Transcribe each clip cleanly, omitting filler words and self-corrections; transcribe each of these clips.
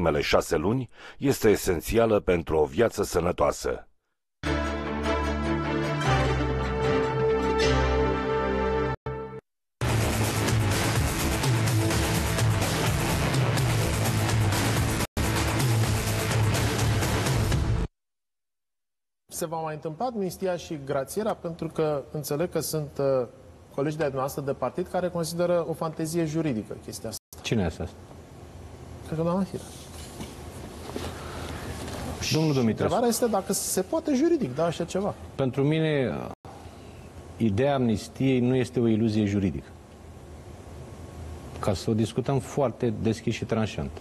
primele 6 luni este esențială pentru o viață sănătoasă. Se va mai întâmpla amnistia și grațierea, pentru că înțeleg că sunt colegi de noastră de partid care consideră o fantezie juridică chestia asta. Cine este asta? Cred că doamna Firea. Domnul Dumitrescu. Întrebarea este dacă se poate juridic, da, așa ceva. Pentru mine, ideea amnistiei nu este o iluzie juridică. Ca să o discutăm foarte deschis și tranșant.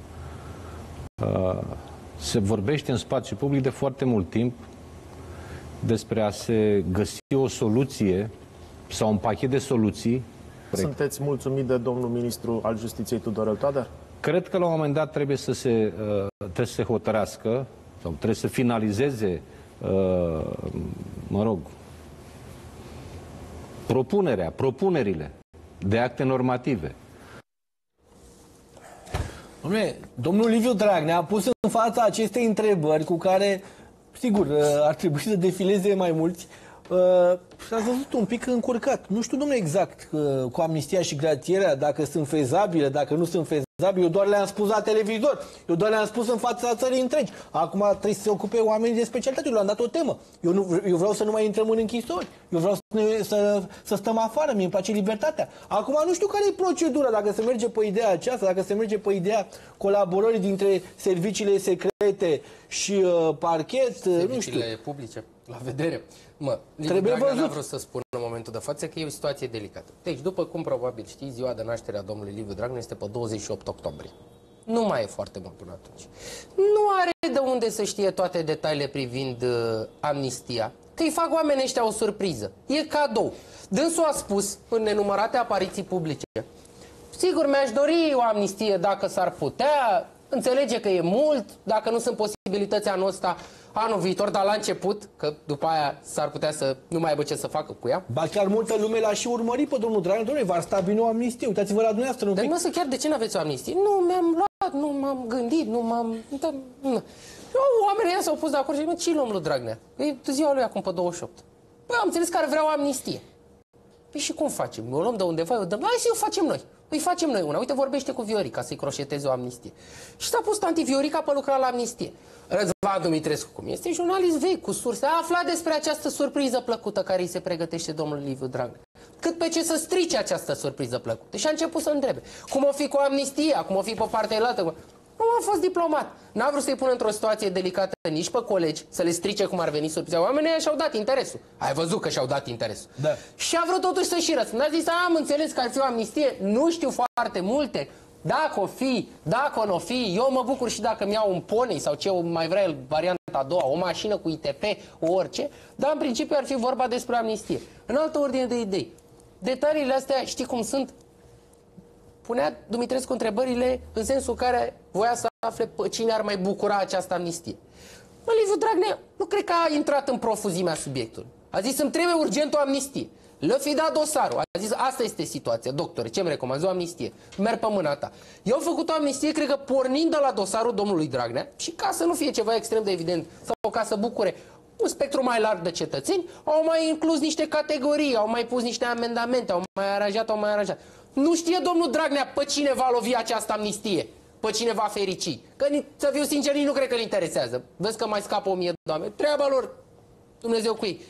Se vorbește în spațiu public de foarte mult timp despre a se găsi o soluție sau un pachet de soluții. Sunteți mulțumit de domnul ministru al Justiției Tudorel Toader? Cred că la un moment dat trebuie să se hotărească sau trebuie să finalizeze, mă rog, propunerile de acte normative. Domnul Liviu Dragnea a pus în fața acestei întrebări cu care, sigur, ar trebui să defileze mai mulți. Și ați văzut un pic încurcat. Nu știu, domnule, exact cu amnistia și grațierea, dacă sunt fezabile, dacă nu sunt fezabile. Eu doar le-am spus la televizor. Eu doar le-am spus în fața țării întregi. Acum trebuie să se ocupe oamenii de specialitate. Eu le-am dat o temă. Eu vreau să nu mai intrăm în închisori. Eu vreau să stăm afară. Mie îmi place libertatea. Acum nu știu care e procedura. Dacă se merge pe ideea aceasta, dacă se merge pe ideea colaborării dintre serviciile secrete și parchet, nu știu. Publice, la vedere. Trebuie văzut. N-a vrut să spun în momentul de față că e o situație delicată. Deci, după cum probabil știți, ziua de naștere a domnului Liviu Dragnea este pe 28 octombrie. Nu mai e foarte mult până atunci. Nu are de unde să știe toate detaliile privind amnistia. Că îi fac oamenii ăștia o surpriză. E cadou. Dânsul a spus în nenumărate apariții publice: sigur, mi-aș dori o amnistie dacă s-ar putea, înțelege că e mult, dacă nu sunt posibilități anul ăsta, anul viitor, dar la început, că după aia s-ar putea să nu mai aibă ce să facă cu ea. Ba chiar multă lume l-a și urmărit pe domnul Dragnea. Domnule, v-ar stabili o amnistie. Uitați-vă la dumneavoastră un pic. Dar nu chiar de ce nu aveți o amnistie? Nu mi-am luat, nu m-am gândit, nu m-am... Oamenii ăia s-au pus de acord și zic: ce luăm lui Dragnea? E ziua lui acum pe 28. Păi am înțeles că ar vrea o amnistie. Păi și cum facem? O luăm de undeva, o dăm. Hai să o facem noi. Îi facem noi una. Uite, vorbește cu Viorica să-i croșeteze o amnistie. Și s-a pus tanti Viorica pe lucra la amnistie. Răzvan Dumitrescu, cum este jurnalist vechi, cu surse, a aflat despre această surpriză plăcută care îi se pregătește domnului Liviu Dragnea. Cât pe ce să strice această surpriză plăcută. Și a început să întrebe: cum o fi cu amnistia, cum o fi pe partea altă. Nu a fost diplomat. N-a vrut să-i pună într-o situație delicată nici pe colegi, să le strice cum ar veni surpriza. Oamenii și-au dat interesul. Ai văzut că și-au dat interesul. Da. Și a vrut totuși să și răspundă. A zis: am înțeles că ar fi o amnistie, nu știu foarte multe. Dacă o fi, dacă nu o fi, eu mă bucur și dacă mi-au un poney sau ce mai vrea el, varianta a doua, o mașină cu ITP, orice, dar în principiu ar fi vorba despre amnistie. În altă ordine de idei, detaliile astea știi cum sunt? Punea Dumitrescu întrebările în sensul care voia să afle pe cine ar mai bucura această amnistie. Liviu Dragnea nu cred că a intrat în profuzimea subiectului. A zis: îmi trebuie urgent o amnistie. Le-a fi dat dosarul. A zis: asta este situația, doctore, ce-mi recomand? O amnistie. Merg pe mâna ta. Eu am făcut o amnistie, cred că pornind de la dosarul domnului Dragnea, și ca să nu fie ceva extrem de evident, sau ca să bucure un spectru mai larg de cetățeni, au mai inclus niște categorii, au mai pus niște amendamente, au mai aranjat. Nu știe domnul Dragnea pe cine va lovi această amnistie, pe cine va ferici. Că, să fiu sincer, nici nu cred că îl interesează. Vezi că mai scapă 1000 de oameni. Treaba lor, Dumnezeu cu ei.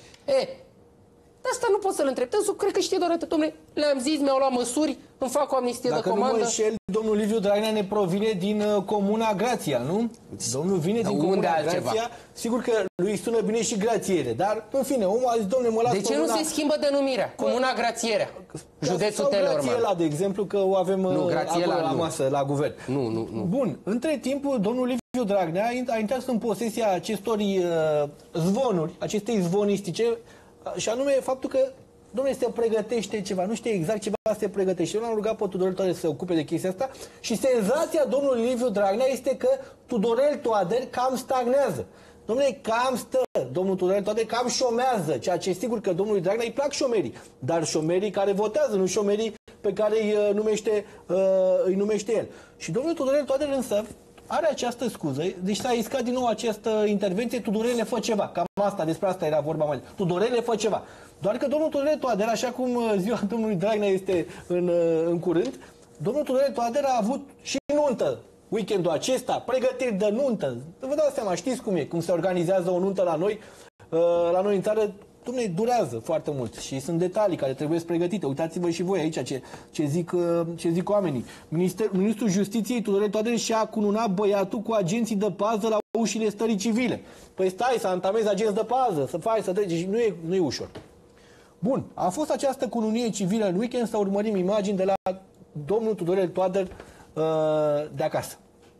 Asta nu pot să-l întreb. Dânsul cred că știe doar atât. Dom'le, le-am zis, mi-au luat măsuri, îmi fac o amnistie de comandă. Dacă nu mă înșel, domnul Liviu Dragnea ne provine din comuna Grația, nu? Domnul vine din comuna Grația. Sigur că lui sună bine și grațiere, dar în fine, omul a zis: dom'le, mă las de ce nu se schimbă denumirea? Comuna Grațierea, județul Teleorman. Grațiela, de exemplu, că o avem la masă, la guvern. Nu. Bun, între timp, domnul Liviu Dragnea a intrat în posesia acestor zvonuri, acestei zvonistice, și anume faptul că, domnule, se pregătește ceva, nu știe exact ceva se pregătește. Eu l-am rugat pe Tudorel Toader să se ocupe de chestia asta și senzația domnului Liviu Dragnea este că Tudorel Toader cam stagnează. Domnule, cam stă, domnul Tudorel Toader cam șomează, ceea ce e sigur că domnului Dragnea îi plac șomerii, dar șomerii care votează, nu șomerii pe care îi numește el. Și domnul Tudorel Toader însă, are această scuză, deci s-a iscat din nou această intervenție, Tudorele fă ceva. Cam asta, despre asta era vorba mai. Tudorele fă ceva. Doar că domnul Tudorel Toader, așa cum ziua domnului Dragnea este în curând, domnul Tudorel Toader a avut și nuntă weekendul acesta, pregătiri de nuntă. Vă dați seama, știți cum e, cum se organizează o nuntă la noi în țară, dom'le, durează foarte mult și sunt detalii care trebuie pregătite. Uitați-vă și voi aici ce zic oamenii. Ministrul Justiției Tudorel Toader și-a cununat băiatul cu agenții de pază la ușile stării civile. Păi stai să antamezi agenți de pază, să faci, să treci, nu e ușor. Bun, a fost această cununie civilă în weekend, să urmărim imagini de la domnul Tudorel Toader de acasă.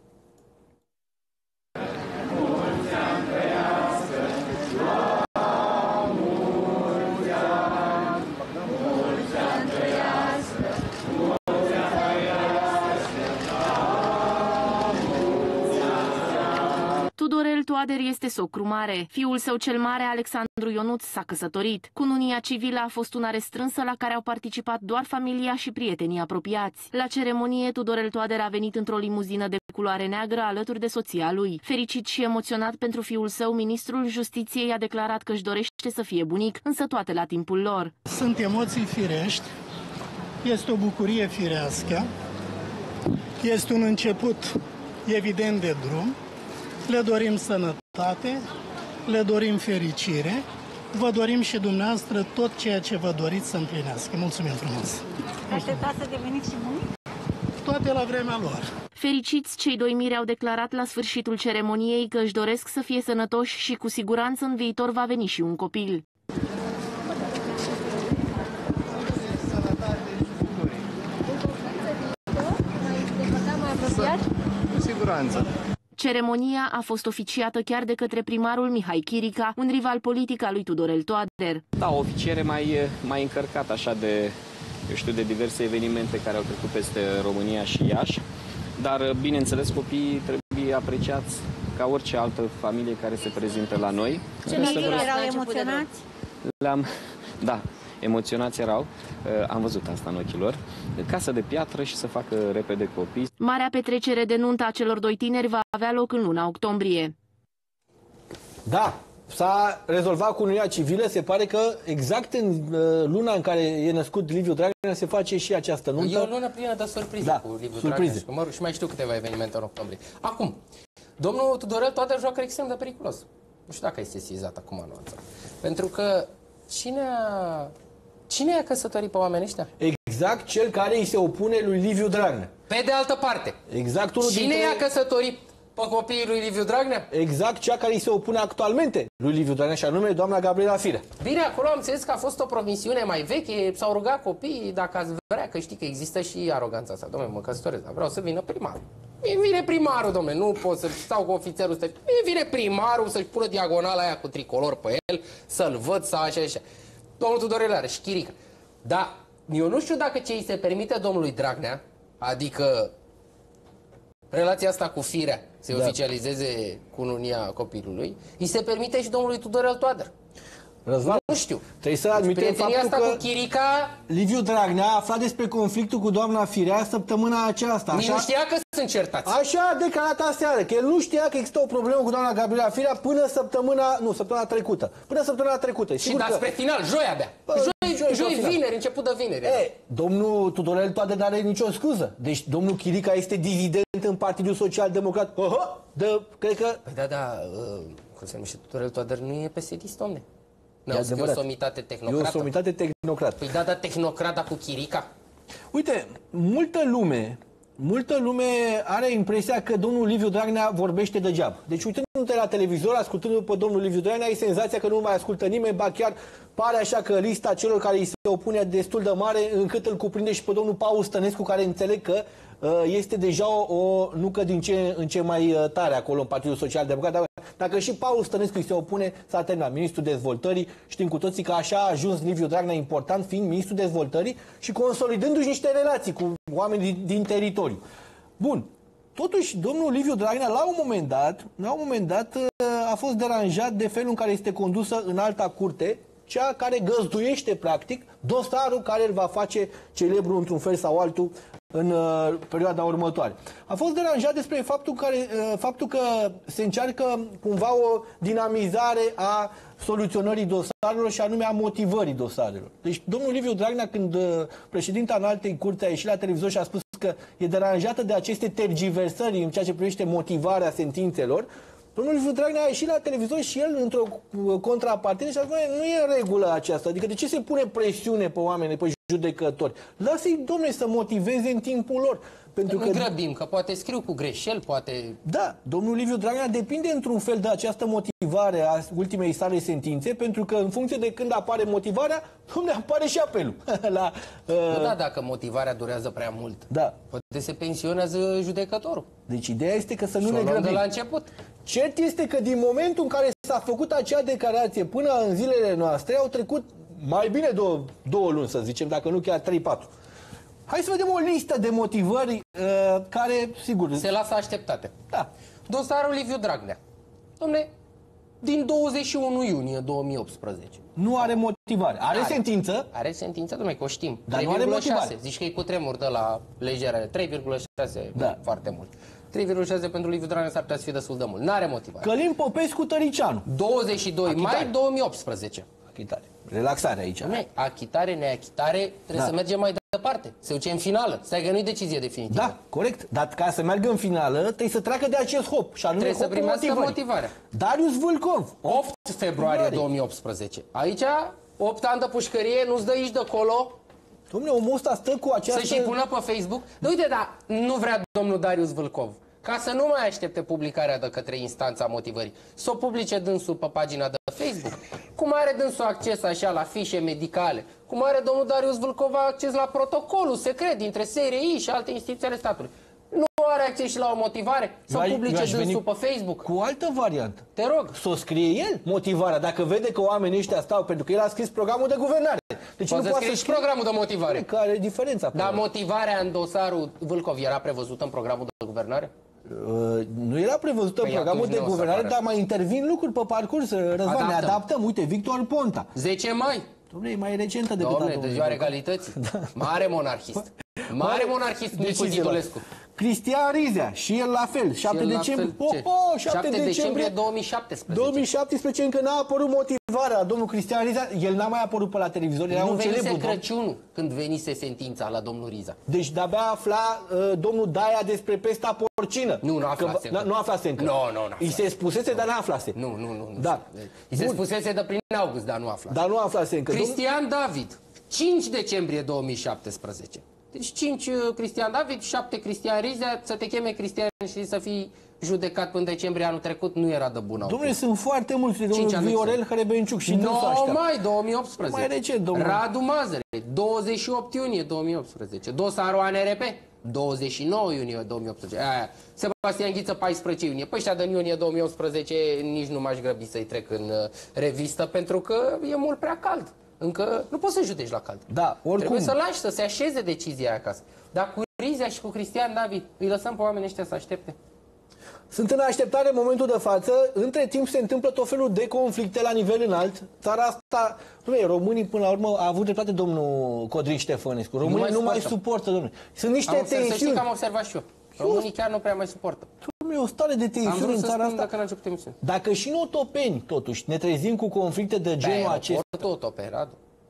Tudorel Toader este socru mare. Fiul său cel mare, Alexandru Ionuț, s-a căsătorit. Cununia civilă a fost una restrânsă la care au participat doar familia și prietenii apropiați. La ceremonie, Tudorel Toader a venit într-o limuzină de culoare neagră alături de soția lui. Fericit și emoționat pentru fiul său, ministrul Justiției a declarat că își dorește să fie bunic, însă toate la timpul lor. Sunt emoții firești, este o bucurie firească, este un început evident de drum. Le dorim sănătate, le dorim fericire, vă dorim și dumneavoastră tot ceea ce vă doriți să împlinească. Mulțumim frumos! Așteptați să deveniți și bunic? Toate la vremea lor. Fericiți, cei doi miri au declarat la sfârșitul ceremoniei că își doresc să fie sănătoși și cu siguranță în viitor va veni și un copil. Cu siguranță. Ceremonia a fost oficiată chiar de către primarul Mihai Chirica, un rival politic al lui Tudorel Toader. Da, o oficiere mai încărcată așa de, eu știu, de diverse evenimente care au trecut peste România și Iași, dar bineînțeles copiii trebuie apreciați ca orice altă familie care se prezintă la noi. Cei erau emoționați? Da, emoționați erau, am văzut asta în ochii lor, casă de piatră și să facă repede copii. Marea petrecere de nuntă a celor doi tineri va avea loc în luna octombrie. Da, s-a rezolvat cununia civilă, se pare că exact în luna în care e născut Liviu Dragnea se face și această nuntă. E o lună plină de surprize cu Liviu Dragnea și mai știu câteva evenimente în octombrie. Acum, domnul Tudorel Toader joacă extrem de periculos. Nu știu dacă este sesizat acum anunțat. Pentru că cine a căsătorit pe oamenii ăștia? Exact cel care îi se opune lui Liviu Dragnea. Pe de altă parte, exact unul cine i-a căsătorit pe copiii lui Liviu Dragnea? Exact cea care îi se opune actualmente lui Liviu Dragnea, și anume doamna Gabriela Firea. Bine, acolo am înțeles că a fost o promisiune mai veche, s-au rugat copiii, dacă ați vrea, că știi că există și aroganța asta. Dom'le, mă căsătoresc, dar vreau să vină primarul. Vine primarul, dom'le, nu pot să stau cu ofițerul ăsta. Vine primarul să-și pună diagonala aia cu tricolor pe el, să-l văd, să așa. Domnul Tudorel are și Chirica. Dar eu nu știu dacă ce îi se permite domnului Dragnea, adică relația asta cu Firea, să oficializeze cununia copilului, îi se permite și domnului Tudorel Toader. Răzvan, nu știu. Trebuie să admitem faptul asta că cu Chirica... Liviu Dragnea a aflat despre conflictul cu doamna Firea săptămâna aceasta. Nici nu știa că sunt certați. Așa a declarat aseară, că el nu știa că există o problemă cu doamna Gabriela Firea până săptămâna trecută. Până săptămâna trecută. Și dar spre final, joi abia. Joi, vineri, început de vineri. Domnul Tudorel Toader n-are nicio scuză. Deci domnul Chirica este dividend în Partidul Social Democrat. Cred că... Păi da, cum se numește, Tudorel Toader nu e PSD-ist, domne. E o somitate tehnocrată. E o somitate tehnocrată. Păi da, tehnocrata cu Chirica. Uite, multă lume are impresia că domnul Liviu Dragnea vorbește degeaba. Deci uitându-te la televizor, ascultându-l pe domnul Liviu Dragnea, ai senzația că nu mai ascultă nimeni, ba chiar pare așa că lista celor care îi se opune destul de mare, încât îl cuprinde și pe domnul Paul Stănescu, care înțeleg că este deja o nucă din ce în ce mai tare acolo în Partidul Social Democrat. Dacă și Paul Stănescu îi se opune, s-a terminat. Ministrul Dezvoltării, știm cu toții că așa a ajuns Liviu Dragnea, important fiind Ministrul Dezvoltării și consolidându-și niște relații cu oamenii din teritoriu. Bun. Totuși, domnul Liviu Dragnea, la un moment dat, a fost deranjat de felul în care este condusă în alta curte, cea care găzduiește, practic, dosarul care îl va face celebru într-un fel sau altul în perioada următoare. A fost deranjat despre faptul că se încearcă cumva o dinamizare a soluționării dosarelor și anume a motivării dosarelor. Deci domnul Liviu Dragnea, când președinta Înaltei Curți a ieșit la televizor și a spus că e deranjată de aceste tergiversări în ceea ce privește motivarea sentințelor, domnul Liviu Dragnea a ieșit la televizor și el, într-o contrapartidă, și a spus, nu e în regulă aceasta. Adică de ce se pune presiune pe oameni, pe judecători? Lasă-i, domnule, să motiveze în timpul lor. Pentru că grăbim, că poate scriu cu greșeli, poate... Da, domnul Liviu Dragnea depinde într-un fel de această motivare a ultimei sale sentințe, pentru că în funcție de când apare motivarea, domnule, apare și apelul. Da, dacă motivarea durează prea mult, poate se pensionează judecătorul. Deci ideea este că să nu ne grăbim. De la început. Cert este că din momentul în care s-a făcut acea declarație până în zilele noastre, au trecut mai bine două luni, să zicem, dacă nu chiar 3-4. Hai să vedem o listă de motivări care, sigur... Se lasă așteptate. Da. Dosarul Liviu Dragnea. Dom'le, din 21 iunie 2018. Nu are motivare. Are sentință? Are sentință, dom'le, că o știm. Dar nu are motivare. Zici că e cu tremur de la legere. 3,6, foarte mult. 3,6 pentru Liviu Dragnea s-ar putea să fie destul de mult. N-are motivare. Călin Popescu Tăricianu. 22 mai 2018. Achitare. Relaxare aici. Achitare, neachitare, trebuie să mergem mai departe. Se duce în finală. Stai că nu-i decizie definitivă. Da, corect. Dar ca să meargă în finală, trebuie să treacă de acest hop. Și anume trebuie să primească motivarea. Darius Vâlcov. 8 februarie 2018. Aici, 8 ani de pușcărie, nu-ți dă aici de acolo. Dom'le, omul ăsta stă cu această... Să-și pună pe Facebook. Uite, dar nu vrea domnul Darius Vâlcov, ca să nu mai aștepte publicarea de către instanța motivării, să o publice dânsul pe pagina de Facebook. Cum are dânsul acces așa la fișe medicale, cum are domnul Darius Vâlcov acces la protocolul secret dintre SRI și alte instituții ale statului. Nu are acces și la o motivare? Să o publice dânsul pe Facebook? Cu o altă variantă. Te rog. Să o scrie el motivarea, dacă vede că oamenii ăștia stau, pentru că el a scris programul de guvernare. Deci poate nu poate să scrie programul de motivare. Care e diferența? Dar motivarea în dosarul Vâlcov era prevăzută în programul de guvernare? Nu era prevăzută în programul de guvernare, dar mai intervin lucruri pe parcurs. Răzvan, ne adaptăm. Uite, Victor Ponta. 10 mai. Dom'le, e mai recentă decât domnule, de ziua regalității. Mare monarhist. Mare monarhist, Nicu Titulescu. Cristian Rizea, și el la fel. 7 decembrie. 7 decembrie 2017. 2017 încă n-a apărut motivarea. Domnul Cristian Rizea, el n-a mai apărut pe la televizor. Era un celebru. Nu venise Crăciunul când venise sentința la domnul Riza. Deci de-abia afla domnul Daia despre pesta porcină. Nu aflase încă. Nu aflase încă. Nu. Îi se spusese, dar n-aflase. Nu. Da. Îi se spusese de prin august, dar nu aflase. Dar nu aflase încă. Cristian David, 5 decembrie 2017. Deci 5 Cristian David, 7 Cristian Rizea, să te cheme Cristian și să fii judecat până în decembrie anul trecut, nu era de bună. Dom'le, sunt foarte mulți, domnul Viorel Hrebenciuc și 9 mai 2018. Mai recent, domnul. Radu Mazăre, 28 iunie 2018. Dosarul ANRP, 29 iunie 2018. Sebastian Ghiță, 14 iunie. Păi ăștia din iunie 2018 nici nu m-aș grăbi să-i trec în revistă, pentru că e mult prea cald. Încă nu poți să judeci la cald. Da, oricum. Trebuie să lași să se așeze decizia aia acasă. Dar cu Rizea și cu Cristian David îi lăsăm pe oamenii ăștia să aștepte. Sunt în așteptare în momentul de față. Între timp se întâmplă tot felul de conflicte la nivel înalt. Țara asta, românii până la urmă, a avut dreptate domnul Codrin Ștefănescu. Românii nu mai suportă, domnule. Sunt niște tensiuni. Să știi că am observat și eu. Românii chiar nu prea mai suportă. E o stare de tensiune în țara asta. Dacă și în Otopeni, totuși, ne trezim cu conflicte de genul acesta. Otopeni, Radu.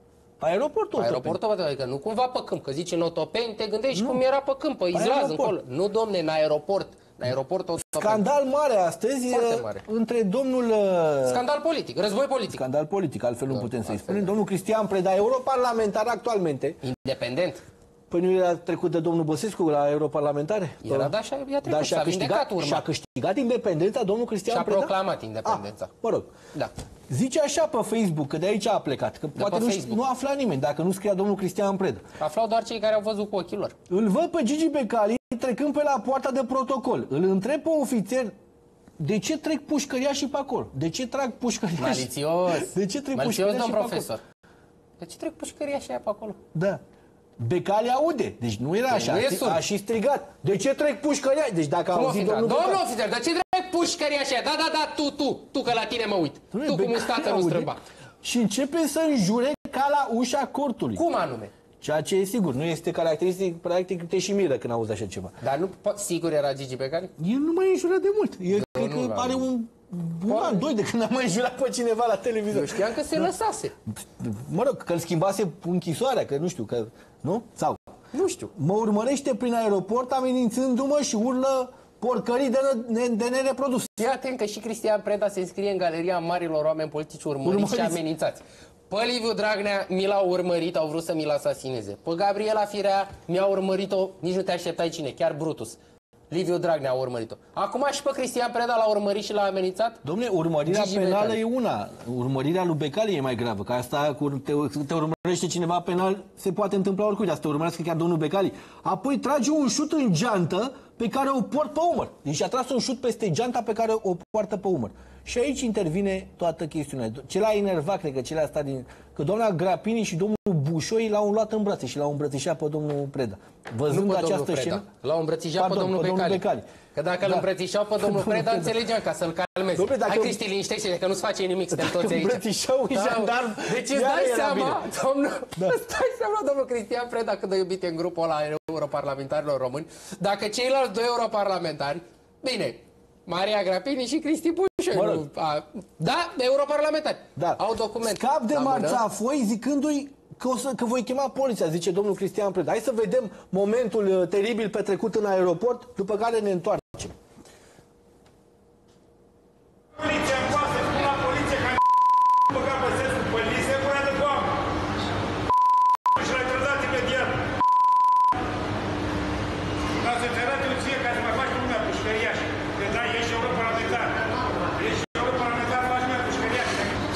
Aeroportul, adică nu cumva pe câmp, că zici în Otopeni, te gândești cum era pe câmp, pe Izlaz, încolo. Nu, domne, în aeroport. În aeroportul Otopeni. Scandal mare astăzi între domnul... Scandal politic, război politic. Scandal politic, altfel nu putem să-i spunem. Domnul Cristian Preda, europarlamentar actualmente. Independent. Păi nu era trecut de domnul Băsescu la europarlamentare? Era, da, și-a trecut, s-a vindecat urma. Și-a câștigat independența domnul Cristian Preda? Și-a proclamat independența. Mă rog. Da. Zice așa pe Facebook, că de aici a plecat, că poate nu afla nimeni dacă nu scria domnul Cristian Preda. Aflau doar cei care au văzut cu ochii lor. Îl văd pe Gigi Becali trecând pe la poarta de protocol. Îl întreb pe ofițer, de ce trec pușcăriașii pe acolo? De ce trag pușcăriașii? Malițios. De ce trec pușcăriașii domn profesor. De ce trec pușcăriașii pe acolo? Da. Becali aude, deci nu era așa, a și strigat. De ce trec pușcăriașii? Deci dacă a auzit domnul ofițer, de ce trec pușcăriașii? Da, tu că la tine mă uit. Tu cum stată nu strâmba. Și începe să înjure ca la ușa cortului. Cum anume? Ceea ce, sigur, nu este caracteristic, practic te și miră când auzi așa ceva. Dar nu, sigur era Gigi Becali? El nu mai înjurat de mult. El cred că are un an, doi de când a mai înjurat pe cineva la televizor. Eu știam că se lăsase. Mă rog, că îl schimbase închisoarea, că nu știu, că... Nu? Sau? Nu știu. Mă urmărește prin aeroport amenințându-mă și urlă porcării de nereprodus. Fii atent că și Cristian Preda se înscrie în galeria marilor oameni politici urmăriți și amenințați. Pe Liviu Dragnea mi l-au urmărit, au vrut să mi-l asasineze. Pe Gabriela Firea mi-a urmărit-o, nici nu te așteptai cine, chiar Brutus. Liviu Dragnea a urmărit-o. Acum și pe Cristian Preda l-a urmărit și l-a amenințat? Dom'le, urmărirea Gigi penală Becali. e una. Urmărirea lui Becali e mai gravă. Că asta, te urmărește cineva penal, se poate întâmpla oricui. Dar să te urmărească chiar domnul Becali. Apoi trage un șut în geantă pe care o port pe umăr. Deci a tras un șut peste geanta pe care o poartă pe umăr. Și aici intervine toată chestiunea. Ce l-a enervat, cred că ce l-a stat din... Că doamna Grapini și domnul Bușoi l-au luat în brațe și l-au îmbrățișat pe domnul Preda. Văzând această scenă... L-au îmbrățișat pe domnul Becali. Că dacă îl îmbrățișau pe domnul Preda, înțelegeam ca să-l calmeze. Hai, Cristi, liniștește-te, că nu-ți face nimic, suntem toți aici. Îmbrățișau un jandarm. Deci îți dai seama, domnul Cristian Preda, cât de iubit e în grupul ăla europarlamentarilor români, dacă ceilalți doi europarlamentari, bine, Maria Grapini și Cristi Bușoi, da, europarlamentari, au documente. Scap de marța foi zicându-i că voi chema poliția, zice domnul Cristian Preda. Hai să vedem momentul teribil petrecut în aeroport, după care ne întoarcem. Poliția poate spune la poliție că băga pe sensul pe lise, voia de boamă. Și l-ai trădat imediat. Dar să te arate ție ca să mai faci lumea pușcăriaș. Că da, ești europarlamentar. Ești europarlamentar, faci lumea pușcăriaș.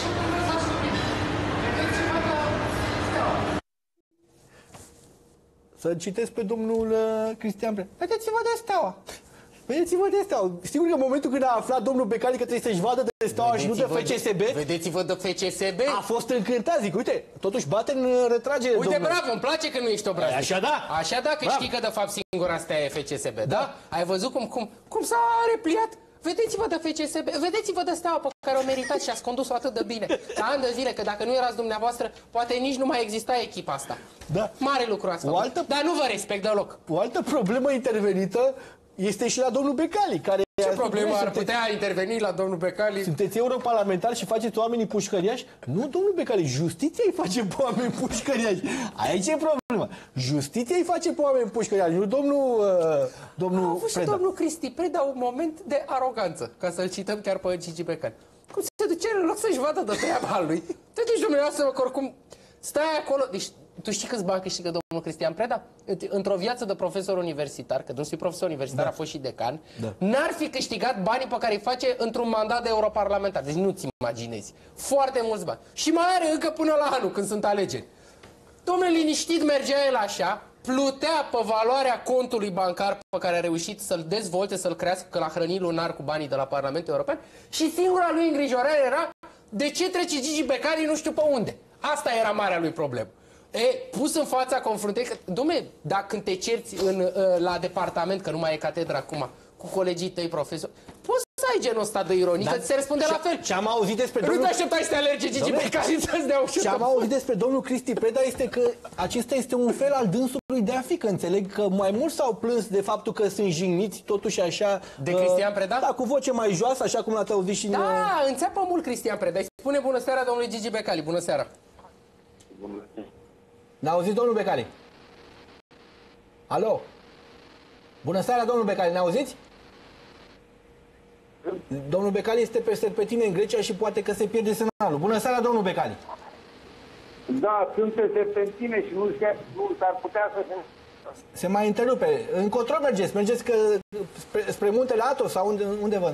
Să citesc pe domnul Cristian Preda. Vedeți-vă de Steaua. Vedeți-vă de Steaua. Sigur că în momentul când a aflat domnul Becali că trebuie să-și vadă de Steaua și nu de FCSB... Vedeți-vă de FCSB? A fost încântat, zic, uite, totuși bate în retragere, uite, domnule. bravo, îmi place că nu ești obraznic. Așa da. Așa da, că bravo. știi că de fapt singura asta e FCSB, da? Ai văzut cum s-a repliat? Vedeți-vă de FCSB, vedeți-vă de Steaua pe care o meritați și ați condus-o atât de bine. Ani de zile, că dacă nu erați dumneavoastră, poate nici nu mai exista echipa asta. Da. Mare lucru asta. Dar nu vă respect deloc. O altă problemă intervenită este și la domnul Becali, care... Ce problemă ar putea interveni la domnul Becali? Sunteți europarlamentar și faceți oamenii pușcăriași? Nu, domnul Becali, justiția îi face pe oameni pușcăriași. Aici e problema. Justiția îi face pe oameni pușcăriași, nu domnul a avut și domnul Cristi Preda un moment de aroganță, ca să-l cităm chiar pe Gigi Becali. Cum se duce în loc să-și vadă de treaba lui? Te duci dumneavoastră, că oricum stai acolo. Deci, tu știi câți bani câștigă domnul Cristian Preda? Într-o viață de profesor universitar, că dânsul e profesor universitar, a fost și decan, n-ar fi câștigat banii pe care îi face într-un mandat de europarlamentar. Deci nu-ți imaginezi. Foarte mulți bani. Și mai are încă până la anul, când sunt alegeri. Dom'le, liniștit mergea el așa, plutea pe valoarea contului bancar pe care a reușit să-l dezvolte, să-l crească, că l-a hrănit lunar cu banii de la Parlamentul European, și singura lui îngrijorare era de ce trece Gigi Becali nu știu pe unde. Asta era marea lui problemă. Pus în fața confruntării, dom'le, dacă când te cerți la departament, că nu mai e catedra acum, cu colegii tăi profesori, poți să ai genul ăsta de ironie, că ți se răspunde la fel. Ce am auzit despre nu te așteptai să te alerge Gigi Becali să-ți dea ușor. Ce am auzit despre domnul Cristi Preda este că acesta este un fel al dânsului de a fi, că înțeleg că mai mulți s-au plâns de faptul că sunt jigniți totuși așa... De Cristian Preda? Da, cu voce mai joasă, așa cum l-ați auzit și... Da, înțeapă mult Cristian Preda. Îi spune bună seara domnului Gigi Becali. Bună seara. Ne-a auzit domnul Becali? Alo? Bună seara, domnul Becali, ne auziți? Domnul Becali este pe tine în Grecia și poate că se pierde semnalul. Bună seara, domnul Becali. Da, sunt pe tine și nu s-ar putea să se mai întrerupe. Încotro mergeți? Mergeți spre muntele Athos sau unde vă?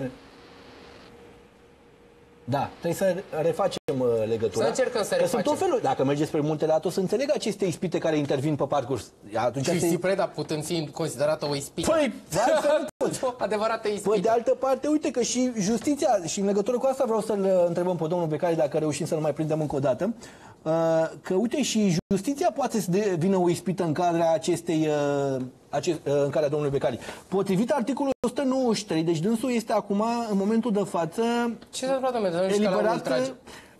Da, trebuie să refacem legătura. Să încercăm să refacem. Sunt tot felul. Dacă mergeți spre muntele Athos, să înțeleg aceste ispite care intervin pe parcurs. Cristi Preda putând fi considerată o ispită. Păi, o adevărată ispită. Păi, de altă parte, uite că și justiția, și în legătură cu asta vreau să-l întrebăm pe domnul Becali, dacă reușim să-l mai prindem încă o dată, că uite și justiția poate să devină o ispită în cadrul în calea domnului Becali. Potrivit articolul 193, deci dânsul este acum, în momentul de față, ce s-a întâmplat, domnule? eliberat.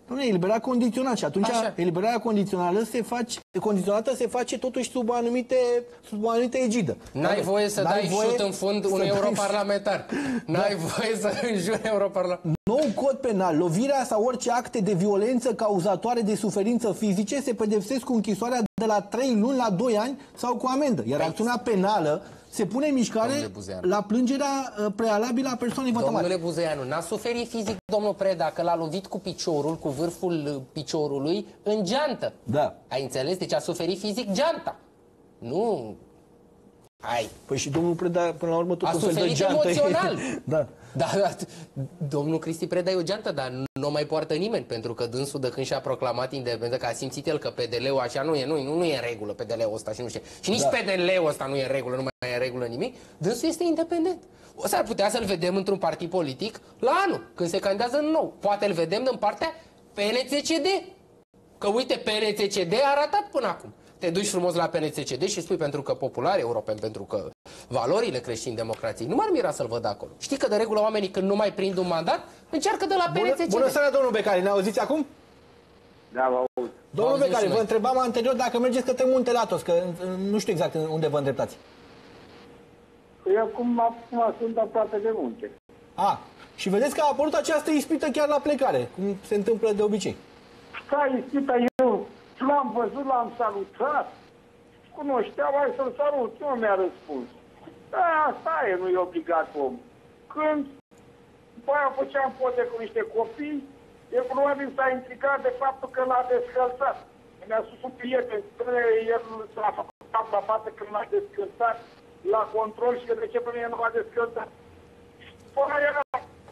Nu, eliberarea condiționată. Și atunci Așa. eliberarea condiționată se face totuși sub o anumită egidă. N-ai voie să dai șut în fund unui europarlamentar. N-ai voie să înjuri europarlamentar. Nou cod penal, lovirea sau orice acte de violență cauzatoare de suferință fizice se pedepsesc cu închisoarea de la 3 luni la 2 ani sau cu amendă. Iar acțiunea penală se pune în mișcare la plângerea prealabilă a persoanei vătămate. Domnule Buzeanu, n-a suferit fizic domnul Preda că l-a lovit cu piciorul, cu vârful piciorului în geantă. Da. Ai înțeles? Deci a suferit fizic geanta. Nu... Hai. Păi și domnul Preda, până la urmă, tot a un fel de suferit geantă. emoțional. Da. Da, domnul Cristi Preda e o geantă, dar nu o mai poartă nimeni, pentru că dânsul de când și-a proclamat independență, că a simțit el că PDL-ul așa nu e în regulă, PDL-ul ăsta și nu știu. Și nici PDL-ul ăsta nu e în regulă, nu mai e în regulă nimic, dânsul este independent. O să ar putea să-l vedem într-un partid politic la anul, când se candidează în nou. Poate îl vedem în partea PNCCD. Că uite, PNCCD a ratat până acum. Te duci frumos la PNCCD și spui pentru că popular european, pentru că valorile creștini democrației. Nu m-ar mira să-l văd acolo. Știi că de regulă oamenii când nu mai prind un mandat, încearcă de la PNCCD. Bună seara, domnul Becali, ne auziți acum? Da, vă aud. Domnul Becali, vă întrebam anterior dacă mergeți către Muntele Athos, că nu știu exact unde vă îndreptați. Păi acum sunt aproape de munte. Și vedeți că a apărut această ispită chiar la plecare, cum se întâmplă de obicei. Da, ispita, eu l-am văzut, l-am salutat, cunoșteam, hai să-l salut, nu mi-a răspuns. Da, asta e, nu e obligat om. Când după aia făceam poze cu niște copii, el probabil s-a intrigat de faptul că l-a descălțat. Mi-a spus un prieten, el s-a făcut la față când l-a descălțat la control și că de ce pe mine nu l-a descălțat. După aia era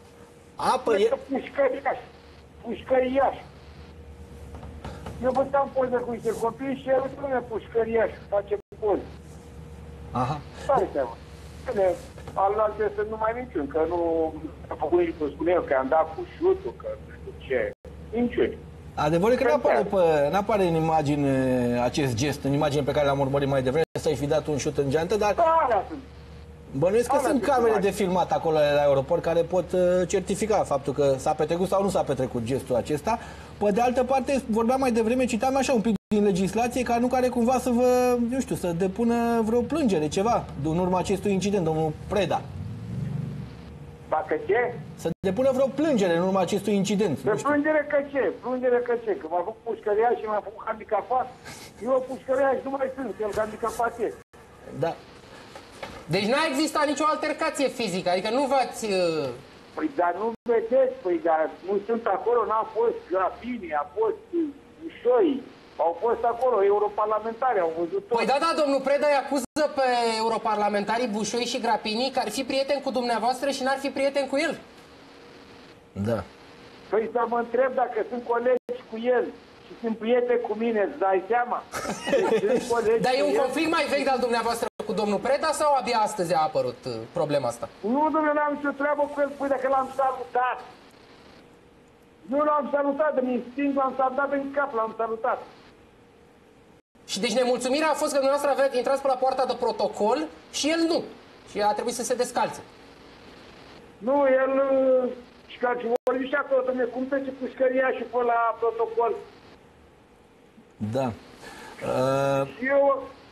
pușcăriaș. Eu făceam poze cu niște copii și el spune pușcăriaș, face poze. Aha. Stai seama. Alaltă să nu mai niciun, că nu a făcut nici cum spune eu, că am dat cu șutul, că nu știu ce. Niciun. Adevărul că n-apare în imagine acest gest, în imagine pe care l-am urmărit mai devreme, să-i fi dat un șut în geantă, dar bănuiesc că sunt camere de filmat acolo la aeroport care pot certifica faptul că s-a petrecut sau nu s-a petrecut gestul acesta. Pe de altă parte, vorbeam mai devreme, citam așa un pic din legislație, ca nu care cumva să vă, nu știu, să depună vreo plângere, ceva, în urma acestui incident, domnul Preda. Dacă ce? Să depună vreo plângere în urma acestui incident. De plângere că ce? Plângere că ce? Că m-a făcut pușcăriaș și m-a făcut handicapat. Eu pușcăriaș nu mai sunt, el handicapat e. Da. Deci n-a existat nicio altercație fizică, adică nu v-ați... Păi dar nu vedeți, păi dar nu sunt acolo, n-a fost Grapini, a fost Bușoi, au fost acolo europarlamentari, au văzut tot. Păi da, domnul Preda îi acuză pe europarlamentarii Bușoi și Grapini că ar fi prieten cu dumneavoastră și n-ar fi prieten cu el. Da. Păi să mă întreb dacă sunt colegi cu el și sunt prieteni cu mine, îți dai seama? Dar e un conflict mai vechi de-al dumneavoastră cu domnul Preda sau abia astăzi a apărut problema asta? Nu, domnule, n-am nicio treabă cu el, păi dacă l-am salutat. Nu l-am salutat, din instinct l-am salutat în cap, l-am salutat. Și deci nemulțumirea a fost că dumneavoastră aveți intrat pe la poarta de protocol și el nu. Și a trebuit să se descalțe. Nu, el... Și că ați vorbit și acolo, domnule, cum trece pușcăria și pe la protocol? Da. Eu...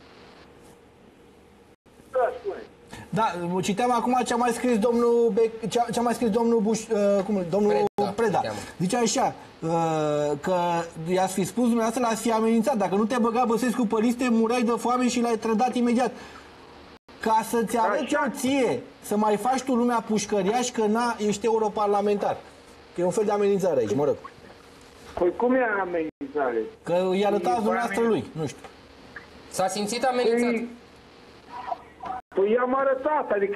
Da, spune. Da, citeam acum ce a mai scris domnul Preda. Zice așa, că i-ați fi spus dumneavoastră, l-ați fi amenințat. Dacă nu te băga Băsescu pe liste, mureai de foame și l-ai trădat imediat. Ca să-ți arăți eu ție, să mai faci tu lumea pușcăriaș, că ești europarlamentar. Că e un fel de amenințare aici, mă rog. Păi cum e amenințare? Că îi arătați dumneavoastră lui, nu știu. S-a simțit amenințat? Păi i-am arătat, adică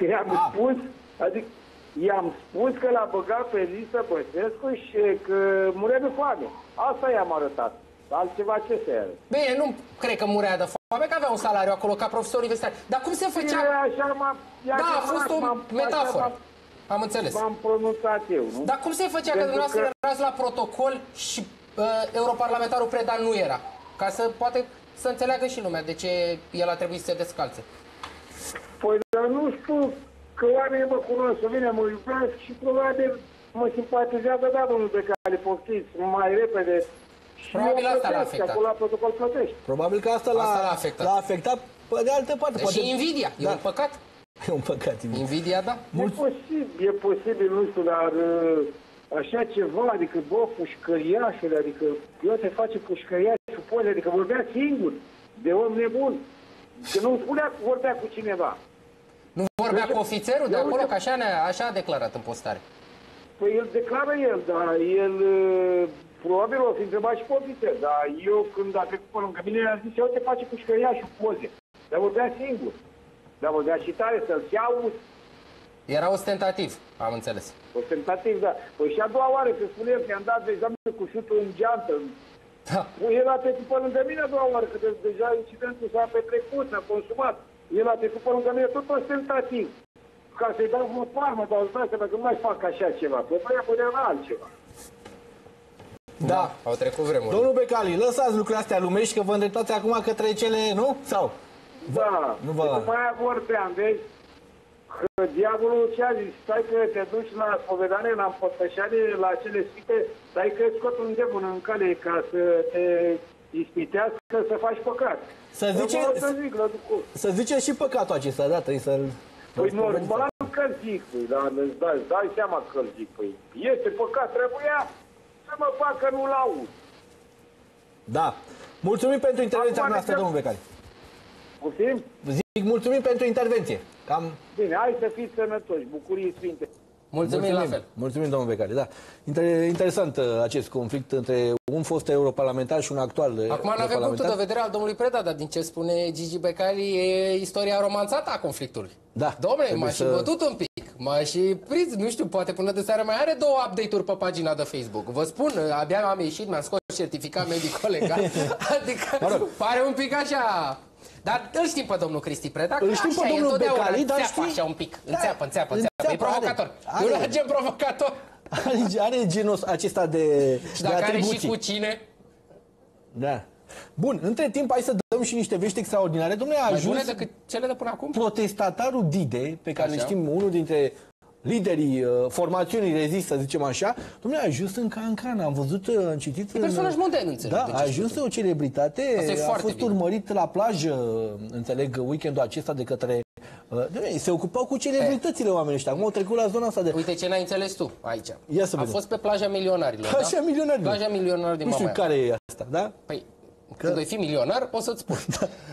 i-am spus că l-a băgat pe listă Băsescu și că murea de foame. Asta i-am arătat. Altceva ce se arăt? Bine, nu cred că murea de foame, că avea un salariu acolo ca profesor universitar. Dar cum se făcea? Da, a fost o metaforă. Am înțeles. M-am pronunțat eu, nu? Dar cum se făcea că dumneavoastră erați la protocol și europarlamentarul Preda nu era? Ca să poate să înțeleagă și lumea de ce el a trebuit să se descalțe. Păi, dar nu știu că oamenii mă cunosc, vine, mă iubesc și probabil mă simpatizează, da, domnul Becali, poftiți, mai repede. Și probabil asta l-a afectat. Acolo la protocol plătești. Probabil că asta l-a afectat pe de altă parte. Și invidia, e un păcat. E un păcat. Invidia, da. E posibil, nu știu, dar așa ceva, adică, bă, pușcăriașul, adică, eu se face pușcăriașul poze, adică vorbea singur, de om nebun. Că nu spunea că vorbea cu cineva. Nu vorbea cu ofițerul de acolo, că așa a declarat în postare. Păi el declară el, dar el probabil o fi întrebat și pe ofițer, dar eu când a trecut pe lângă mine a zis, eu te face pușcăriașul poze. Dar vorbea singur. Dar vorbea și tare, să-l auzi. Era ostentativ, am înțeles. Ostentativ, da. Păi și a doua oară, se spune el că i-am dat de examen cu șutul în geantă. Da. Păi el a trecut pe lângă mine a doua oară, că deja incidentul s-a petrecut, s-a consumat. El a trecut pe lângă mine tot ostentativ. Ca să-i dau o palmă, dar îți dai seama că nu mai fac așa ceva. Păi băia părea altceva. Da. Au trecut vremuri. Domnul Becali, lăsați lucrurile astea lumești, că vă îndreptați acum către cele, nu? Sau? Da. Nu vă... După aia vorbeam, vezi? Că diavolul ce-a zis, stai că te duci la spovedanie, la împărtășanie, la cele sfinte, stai că scot un demon în cale ca să te ispitească să faci păcat. Să zice și păcatul acesta, da, trebuie să-l... Păi normal că zic, păi, dar îți dai seama că îl zic, păi este păcat, trebuia să mă facă, nu-l aud. Da. Mulțumim pentru intervenția noastră, domnul Becali. Poftim? Zic, mulțumim pentru intervenție. Bine, hai să fiți sănătoși, bucurii sfinte. Mulțumim la fel. Mulțumim, domnul Becali, da. Interesant acest conflict între un fost europarlamentar și un actual Acum nu avem punctul de vedere al domnului Preda, dar din ce spune Gigi Becali e istoria romanțată a conflictului. Da. Dom'le, m-a și bătut un pic, m-a și prins, nu știu, poate până de seară mai are 2 update-uri pe pagina de Facebook. Vă spun, abia am ieșit, mi-am scos certificat medical legal, adică pare un pic așa... Dar îl știm pe domnul Cristi Preda, îl știm pe domnul Becali, dar știi... așa un pic, înțeapă. E provocator. E un agent provocator. Are genul acesta de dacă atribuții. are și cu cine. Da. Bun, între timp hai să dăm și niște vești extraordinare. Dom'le, a ajuns decât cele de până acum? Protestatarul Dide, pe care îl știm, unul dintre liderii formațiunii Rezist, să zicem așa, dom'le, a ajuns în Cancan. Am văzut, am citit... E personaj modern, înțeleg. Da, a ajuns o celebritate, a fost urmărit la plajă, înțeleg, weekendul acesta de către... Se ocupau cu celebritățile oamenii ăștia. Acum au trecut la zona asta de... Uite ce n-ai înțeles tu aici. Ia să vedem. A fost pe plaja Milionarilor, da? Plaja Milionarilor. Plaja Milionarilor din Mamaia. Nu știu care e asta, da? Păi, când voi fi milionar, o să-ți spun.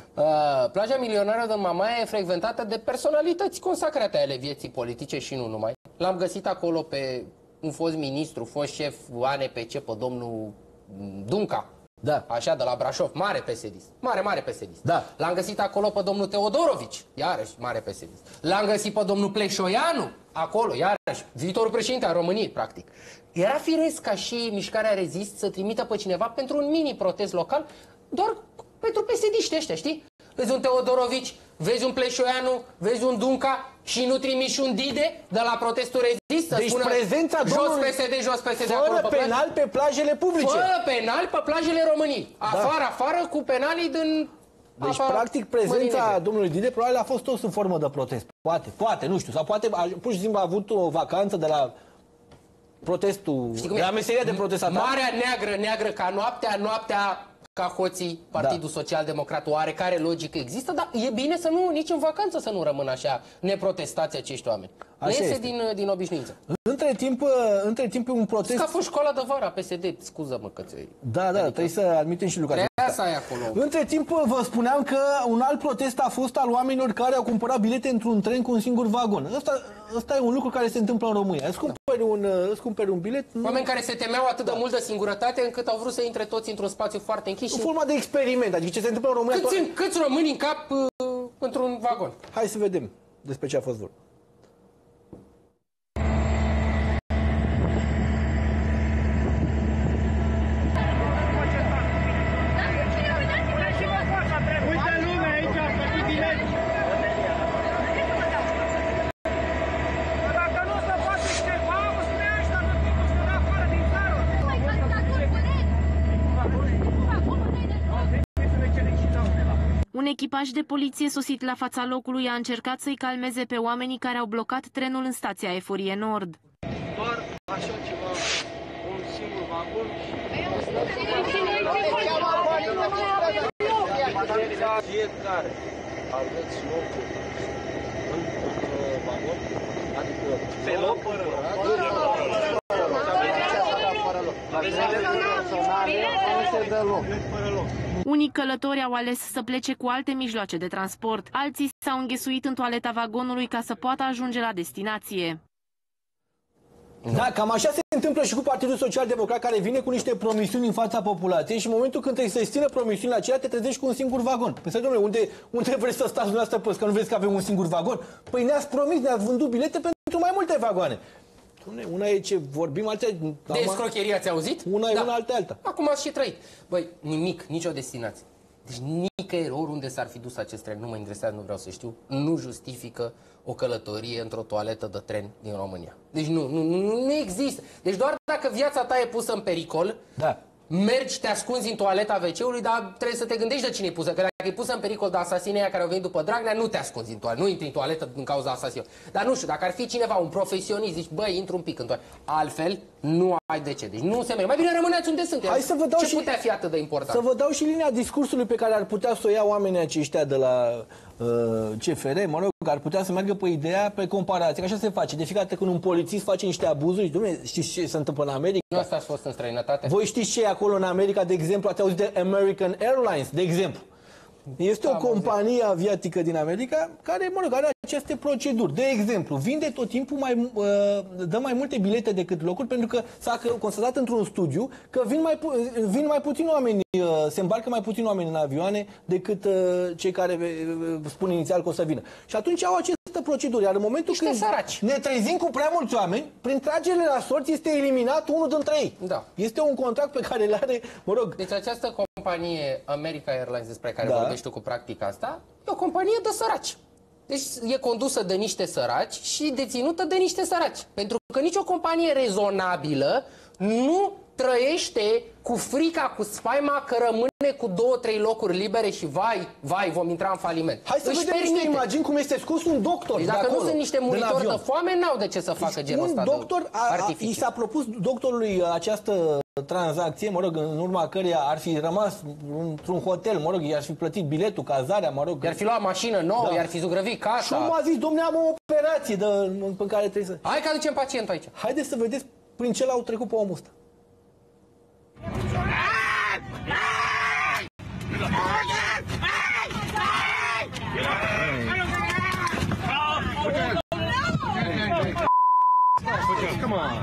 Plaja Milionarilor din Mamaia e frecventată de personalități consacrate ale vieții politice și nu numai. L-am găsit acolo pe un fost ministru, fost șef ANPC, pe domnul Dunca. Da. Așa, de la Brașov, mare PSD-ist. Mare PSD-ist. Da. L-am găsit acolo pe domnul Teodorovici, iarăși mare PSD-ist. L-am găsit pe domnul Pleșoianu, acolo, iarăși, viitorul președinte al României, practic. Era firesc ca și mișcarea Rezist să trimită pe cineva pentru un mini-protest local, doar pentru PSD-ști ăștia, știi? Vezi un Teodorovici, vezi un Pleșoianu, vezi un Dunca și nu trimiși un Dide de la protestul Rezist să deci spună prezența domnului jos PSD fără penal pe plajele publice. Fără penal pe plajele României. Afară cu penalii din... Deci, practic, prezența domnului Dide probabil a fost tot în formă de protest. Poate, nu știu. Sau poate pur și simplu a avut o vacanță de la protestul, de la meseria de protestatar. Marea neagră ca noaptea ca hoții, Partidul Social-Democrat, oarecare logică există, dar e bine să nu, nici în vacanță să nu rămână așa neprotestați acești oameni. Iese din obișnuință. Între timp un protest... Că a fost școala de vară a PSD, scuză-mă că ți-ai... Da, trebuie să admitem și lucrurile astea. Între timp vă spuneam că un alt protest a fost al oamenilor care au cumpărat bilete într-un tren cu un singur vagon. Ăsta e un lucru care se întâmplă în România. Îți cumperi un bilet... Oameni care se temeau atât de mult de singurătate încât au vrut să intre toți într-un spațiu foarte închis. O formă de experiment, adică ce se întâmplă în România... Câți români în cap într-un vagon? Hai să vedem despre ce a fost vorba. Un echipaj de poliție sosit la fața locului a încercat să-i calmeze pe oamenii care au blocat trenul în stația Eforie Nord. Doar așa vagon. Fiecare aveți locul într-un vagon, adică pe loc fără loc. Unii călători au ales să plece cu alte mijloace de transport, alții s-au înghesuit în toaleta vagonului ca să poată ajunge la destinație. Da, cam așa se întâmplă și cu Partidul Social Democrat, care vine cu niște promisiuni în fața populației și în momentul când trebuie să-i țină promisiunile acelea, te trezești cu un singur vagon. Păi, domnule, unde vreți să stați dumneavoastră, păi, că nu vreți că avem un singur vagon? Păi ne-ați promis, ne-ați vândut bilete pentru mai multe vagoane. Una e ce vorbim, alta e... De escrocherie ați auzit? Una e una, alta. Acum ați și trăit. Băi, nimic, nicio destinație. Deci nicăieri, oriunde s-ar fi dus acest tren, nu mă interesează, nu vreau să știu, nu justifică o călătorie într-o toaletă de tren din România. Deci nu există. Deci doar dacă viața ta e pusă în pericol, mergi, te ascunzi în toaleta WC-ului, dar trebuie să te gândești de cine e pusă. Că dacă e pusă în pericol de asasinii aia care au venit după Dragnea, nu te ascunzi în toaletă, nu intri în toaletă din cauza asasinului. Dar nu știu, dacă ar fi cineva, un profesionist, zici, băi, intru un pic în toaletă. Altfel, nu ai de ce. Deci nu se merge. Mai bine rămâneți unde sunt. Hai să vă dau ce putea fi atât de important? Să vă dau și linia discursului pe care ar putea să o ia oamenii aceștia de la CFR, mă rog, ar putea să meargă pe ideea, pe comparație, că așa se face. De fiecare dată când un polițist face niște abuzuri, dom'le, știți ce se întâmplă în America? Nu asta a fost în străinătate. Voi știți ce e acolo în America, de exemplu, ați auzit de American Airlines, de exemplu. Este o companie aviatică din America care, mă rog, are aceste proceduri. De exemplu, vinde tot timpul dă mai multe bilete decât locuri, pentru că s-a constatat într-un studiu că vin mai puțini oameni, se îmbarcă mai puțini oameni în avioane decât cei care spun inițial că o să vină. Și atunci au aceste proceduri, iar în momentul când ne trezim cu prea mulți oameni, prin tragere la sorți este eliminat unul dintre ei. Da. Este un contract pe care îl are, mă rog. Deci această companie American Airlines despre care vorbești tu cu practica asta, e o companie de săraci. Deci e condusă de niște săraci și deținută de niște săraci. Pentru că nicio companie rezonabilă nu trăiește cu frica, cu spaima că rămâne cu 2-3 locuri libere și vai, vom intra în faliment. Hai să vedem niște imagini cum este scos un doctor. Deci dacă nu sunt niște muritori de foame, n-au de ce să facă genul ăsta. Un doctor, i s-a propus doctorului această tranzacție, mă rog, în urma căreia ar fi rămas într-un hotel, mă rog, i-ar fi plătit biletul, cazarea, mă rog. I-ar fi luat mașină nouă, i-ar fi zugrăvit casa. Și omul a zis, dom'le, am o operație pe care trebuie să... Hai că aducem pacientul aici. Haideți să vedeți prin ce l-au trecut pe omul ăsta. Come on.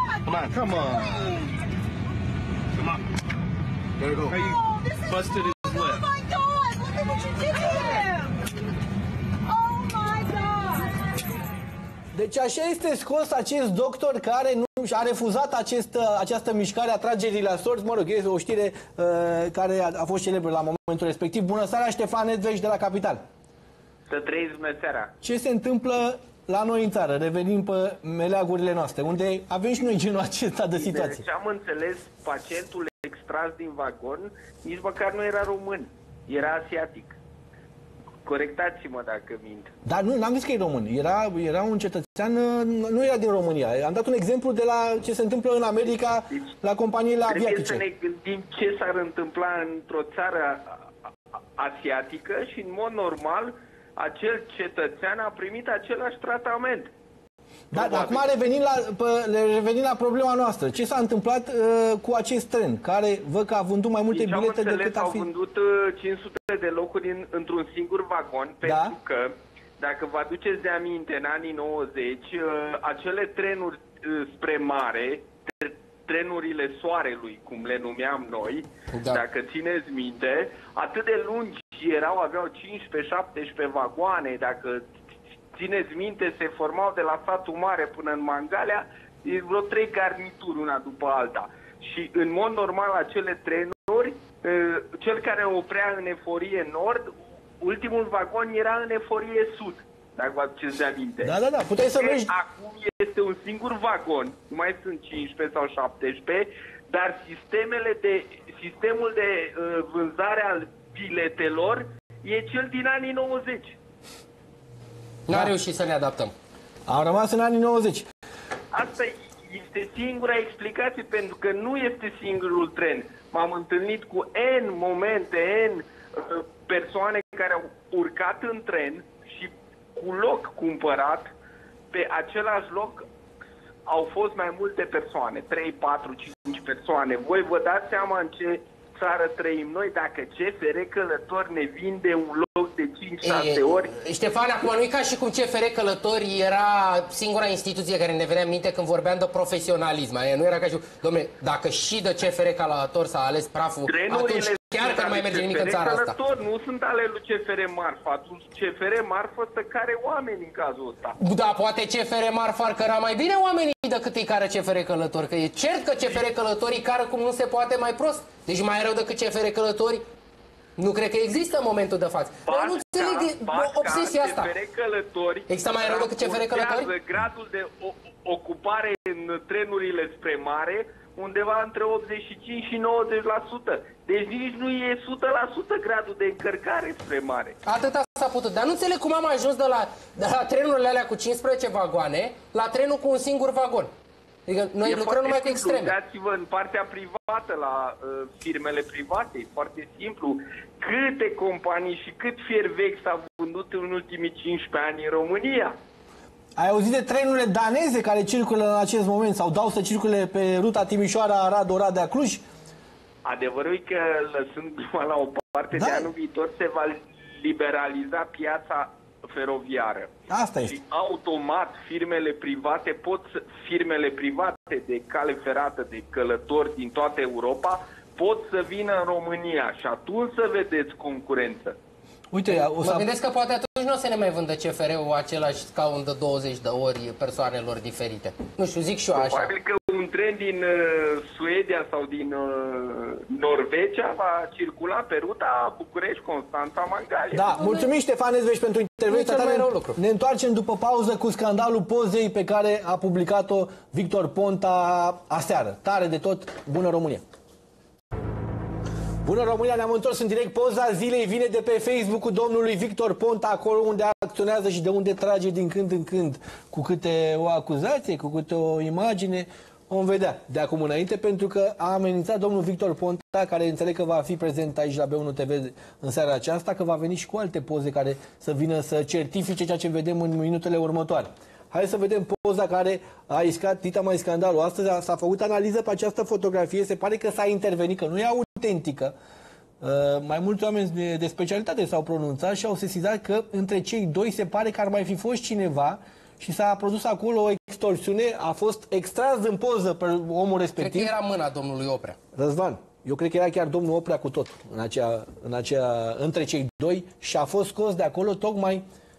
There you go. Hey, you busted his lip. Oh my God! Look at what you did to him! Oh my God! Deci așa este scos acest doctor care nu a refuzat această mișcare a tragerii la sorți. Mă rog, este o știre care a fost celebră la momentul respectiv. Bună seara, Ștefan Nedveș de la Capital. Să trăiți, bună seara. Ce se întâmplă la noi în țară? Revenim pe meleagurile noastre, unde avem și noi genul acesta de situație. Ce am înțeles, pacientul extras din vagon nici măcar nu era român, era asiatic. Corectați-mă dacă mint. Dar nu, n-am zis că e român. Era un cetățean, nu era din România. Am dat un exemplu de la ce se întâmplă în America, deci, la companiile aviatice. Trebuie să ne gândim ce s-ar întâmpla într-o țară asiatică și, în mod normal, acel cetățean a primit același tratament. Da, dar acum revenind la problema noastră. Ce s-a întâmplat cu acest tren, care văd că a vândut mai multe bilete decât ar fi... Au vândut 500 de locuri într-un singur vagon, pentru că, dacă vă aduceți de aminte, în anii 90, acele trenuri spre mare, trenurile soarelui, cum le numeam noi, dacă țineți minte, atât de lungi erau, aveau 15-17 vagoane, dacă țineți minte, se formau de la Satul Mare până în Mangalea, vreo 3 garnituri, una după alta. Și, în mod normal, acele trenuri, cel care oprea în eforie nord, ultimul vagon era în eforie sud, dacă vă aduceți de aminte. Da, puteai să mergi... Acum este un singur vagon, nu mai sunt 15 sau 17, dar sistemul de vânzare al biletelor e cel din anii 90. N-a reușit să ne adaptăm. Am rămas în anii 90. Asta este singura explicație, pentru că nu este singurul tren. M-am întâlnit cu N momente, N persoane care au urcat în tren și cu loc cumpărat, pe același loc au fost mai multe persoane, 3, 4, 5 persoane. Voi vă dați seama în ce țară trăim noi dacă CFR Călători ne vinde un loc de 5-6 ori? Ștefan, acum nu e ca și cum CFR Călători era singura instituție care ne venea în minte când vorbeam de profesionalism. Nu era ca și, dom'le, dacă și de CFR Călători s-a ales praful, atunci chiar că nu mai merge nimic în țara asta. Nu sunt ale lui CFR Marfa. Atunci CFR Marfa să care oameni în cazul ăsta. Da, poate CFR Marfa ar căra mai bine oamenii decât îi care CFR Călători. Că e cert că CFR Călătorii cară cum nu se poate mai prost. Deci mai rău decât CFR Călători nu cred că există în momentul de față. Eu nu înțeleg obsesia asta. CFR Călători există mai rău decât CFR Călători? Gradul de ocupare în trenurile spre mare undeva între 85 și 90%. Deci nici nu e 100% gradul de încărcare spre mare. Atâta s-a putut. Dar nu înțeleg cum am ajuns de la trenurile alea cu 15 vagoane la trenul cu un singur vagon. Adică noi lucrăm numai cu extreme. Dați-vă în partea privată, la firmele private, e foarte simplu. Câte companii și cât fier vechi s-a vândut în ultimii 15 ani în România? Ai auzit de trenurile daneze care circulă în acest moment sau dau să circule pe ruta Timișoara-Arad-Oradea-Cluj? Adevărul e că, lăsând gluma la o parte, de anul viitor se va liberaliza piața feroviară. Asta este. Și automat firmele private de cale ferată, de călători din toată Europa, pot să vină în România și atunci să vedeți concurență. Uite, mă gândesc că poate atunci nu o să ne mai vândă CFR-ul același scaun de 20 de ori persoanelor diferite. Nu știu, zic și eu așa. Probabil că un tren din Suedia sau din Norvegia va circula pe ruta București-Constanța-Mangalia. Da, mulțumim Ștefan Ezveș pentru intervenția ta. Ne întoarcem după pauză cu scandalul pozei pe care a publicat-o Victor Ponta aseară. Tare de tot, bună România! Bună România, ne-am întors în direct. Poza zilei vine de pe Facebook-ul domnului Victor Ponta, acolo unde acționează și de unde trage din când în când, cu câte o acuzație, cu câte o imagine. Vom vedea de acum înainte, pentru că a amenințat domnul Victor Ponta, care înțeleg că va fi prezent aici la B1 TV în seara aceasta, că va veni și cu alte poze care să vină să certifice ceea ce vedem în minutele următoare. Hai să vedem poza care a iscat dita mai scandalul. Astăzi s-a făcut analiză pe această fotografie. Se pare că s-a intervenit, că nu e autentică. Mai mulți oameni de specialitate s-au pronunțat și au sesizat că între cei doi se pare că ar mai fi fost cineva și s-a produs acolo o extorsiune. A fost extras în poză pe omul respectiv. Cred că era mâna domnului Oprea. Răzvan, eu cred că era chiar domnul Oprea cu tot între cei doi și a fost scos de acolo tocmai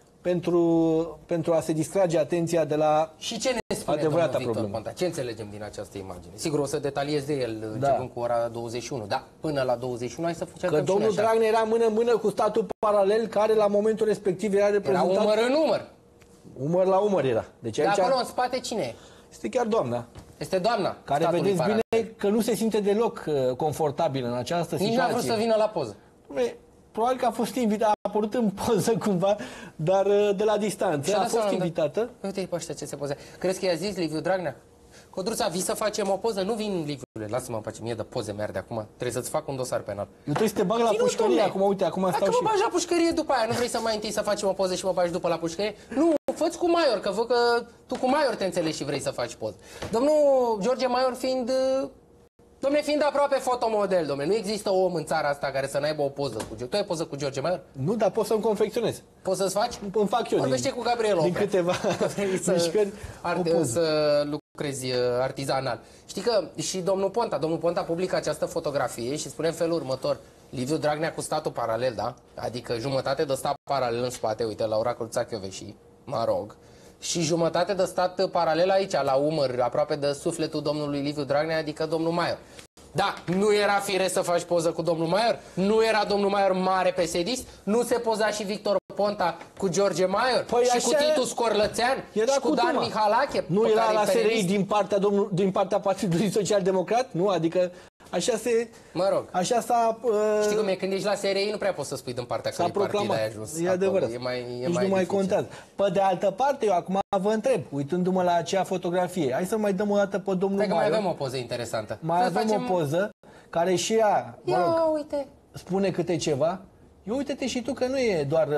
pentru a se distrage atenția de la și ce ne spune adevărata Victor problemă. Ponta? Ce înțelegem din această imagine? Sigur, o să detalieze el începând cu ora 21, dar până la 21 hai să facem că domnul Dragnea era mână-mână cu statul paralel, care la momentul respectiv era reprezentat... Era umăr în umăr. Umăr la umăr era. Deci aici... De acolo în spate cine e? Este chiar doamna. Este doamna. Care vedeți bine că nu se simte deloc confortabil în această situație. Nici n-a vrut să vină la poză. Probabil că a fost invitată, a apărut în poză cumva, dar de la distanță. A fost invitată. Uite-i pe ăștia ce se poze. Crezi că i-a zis Liviu Dragnea? Codruța, vii să facem o poză? Nu vin, Liviule, lasă-mă în pace, mie de poze mea de acum. Trebuie să-ți fac un dosar penal. Eu trebuie să te bag la pușcărie acum, uite, acum stau și... Dacă mă bagi la pușcărie după aia, nu vrei să mai întâi să facem o poză și mă bagi după la pușcărie? Nu, fă-ți cu Maior, că văd că tu cu Maior te înțelegi și vrei să faci poză. Domnul George Maior fiind... Dom'le, fiind aproape fotomodel, dom'le, nu există om în țara asta care să n-aibă o poză cu... Tu ai poză cu George Maior? Nu, dar pot să-mi confecționez. Poți să-ți faci? Îmi fac eu. Vorbește cu Gabriel Oprea. Din câteva mișcări. Să lucrezi artizanal. Știi că și domnul Ponta publică această fotografie și spune în felul următor: Liviu Dragnea cu statul paralel, da? Adică jumătate de stat paralel în spate, uite, la Oracol Țachioveși, mă rog. Și jumătate de stat paralel aici, la umăr, aproape de sufletul domnului Liviu Dragnea, adică domnul Maior. Da, nu era firesc să faci poză cu domnul Maior? Nu era domnul Maior mare PSD-ist? Nu se poza și Victor Ponta cu George Maior? Păi și cu Titu Scorlățean? Și cu Dan Mihalache? Nu era la SRI din partea Partidului Social Democrat? Nu? Adică Așa se... Mă rog. Așa s-a... Știi cum e, când ești la SRI nu prea poți să spui din partea cărui partid ai ajuns. E adevărat. Nici nu mai contează. Pe de altă parte, eu acum vă întreb, uitându-mă la acea fotografie, hai să mai dăm o dată pe domnul Maior. Mai avem o poză interesantă. Mai avem o poză care și ea, mă rog, uite. spune câte ceva. Uite-te și tu că nu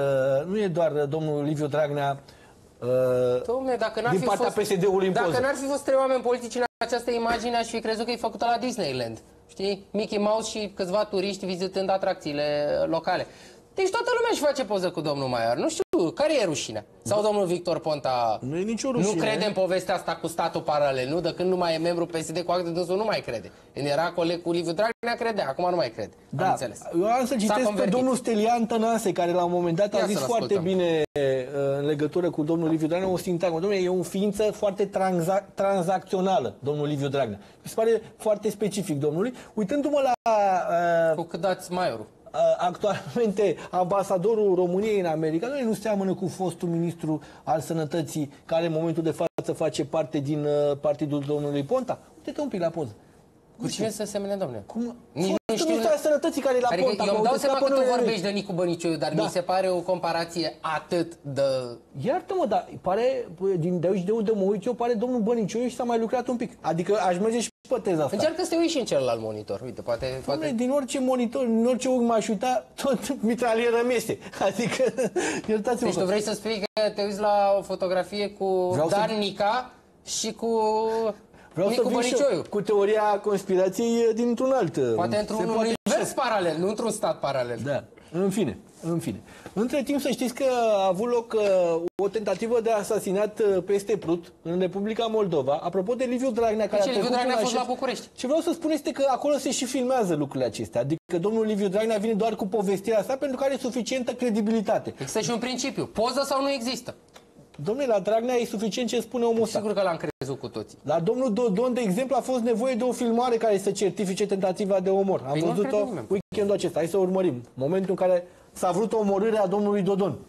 e doar domnul Liviu Dragnea Dom'le, dacă n-ar din fi partea fost, PSD-ului în poză. Dacă n-ar fi fost 3 oameni politici în această imagine, aș fi crezut că e făcută la Disneyland. Știi? Mickey Mouse și câțiva turiști vizitând atracțiile locale. Deci toată lumea își face poză cu domnul Maior. Nu știu, care e rușinea? Sau domnul Victor Ponta nu e nicio rușine. Nu crede în povestea asta cu statul paralel, nu? De când nu mai e membru PSD cu acte, dânsul nu mai crede. Când era coleg cu Liviu Dragnea, credea, acum nu mai crede. Da, am înțeles. Eu am să citesc pe domnul Stelian Tănase, care la un moment dat a zis foarte bine în legătură cu domnul Liviu Dragnea, o sintagmă. Domnule, e o ființă foarte tranzacțională, domnul Liviu Dragnea. Mi se pare foarte specific domnului. Uitându-mă la... Cu cât dați Maiorul? Actualmente ambasadorul României în America nu seamănă cu fostul ministru al Sănătății, care în momentul de față face parte din partidul domnului Ponta. Uite-te un pic la poză. Cu cine se semene, domnule? Fostul ministru al Sănătății care e la Ponta. Eu îmi dau seama că tu vorbești de Nicu Bănicioiu, dar mi se pare o comparație atât de... Iartă-mă, dar pare, de aici de unde mă uit eu, pare domnul Bănicioiu și s-a mai lucrat un pic. Adică aș merge și pe teza asta. Încearcă să te uiți și în celălalt monitor. Uite, poate... Din orice monitor, din orice unghi m-aș uita, tot mitralieră mese. Adică, iertați-mă. Deci tu vrei să spui că te uiți la o fotografie cu Dan Nica și cu... Vreau să vin și cu teoria conspirației dintr-un alt... Poate într-un univers paralel, nu într-un stat paralel. Da, în fine. Între timp să știți că a avut loc o tentativă de asasinat peste Prut, în Republica Moldova. Apropo de Liviu Dragnea, care Liviu Dragnea a fost la București. Ce vreau să spun este că acolo se și filmează lucrurile acestea. Adică domnul Liviu Dragnea vine doar cu povestirea asta pentru că are suficientă credibilitate. Există și un principiu. Poză sau nu există? Domnule, la Dragnea e suficient ce spune omul ăsta. Sigur că l-am crezut cu toții. La domnul Dodon, de exemplu, a fost nevoie de o filmare care să certifice tentativa de omor. Am văzut-o weekendul acesta. Hai să urmărim. Momentul în care s-a vrut omorârea domnului Dodon.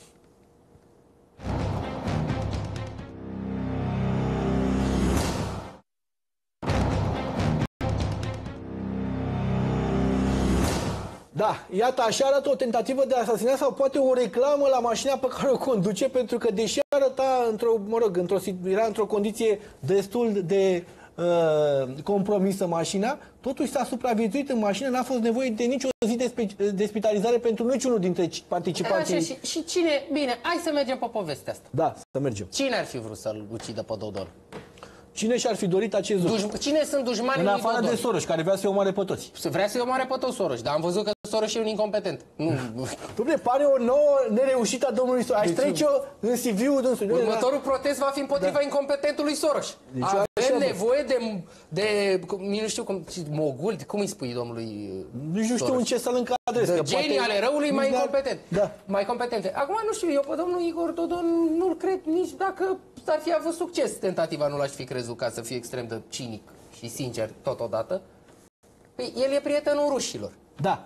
Da, iată, așa arată o tentativă de asasinat sau poate o reclamă la mașina pe care o conduce, pentru că deși arăta era într-o condiție destul de compromisă mașina, totuși s-a supraviețuit în mașină, n-a fost nevoie de nicio zi de spitalizare pentru niciunul dintre participanții. Așa, și cine... Bine, hai să mergem pe povestea asta. Da, să mergem. Cine ar fi vrut să-l ucidă pe Dodon? Cine și-ar fi dorit acest lucru? Cine sunt dușmanii lui Dodon? În afară de Soros, care vrea să-i omoare pe toți. Vrea să-i omoare pe toți Soros, dar am văzut că Soros e un incompetent. Dom'le, pare o nouă nereușită a domnului Soros. Aș trece-o în CV-ul dânsului. Următorul protest va fi împotriva incompetentului Soros. Deci avem nevoie de nu știu cum, mogul, cum îi spui domnului Soros? Nu știu în ce să-l încadrez. De genii ale răului mai incompetent. Da. Mai competente. Acum nu știu, eu pe domnul Igor Dodon nu-l cred nici dacă ar fi avut succes tentativa, nu l-aș fi crezut, ca să fie extrem de cinic și sincer totodată. Păi, el e prietenul rușilor. Da.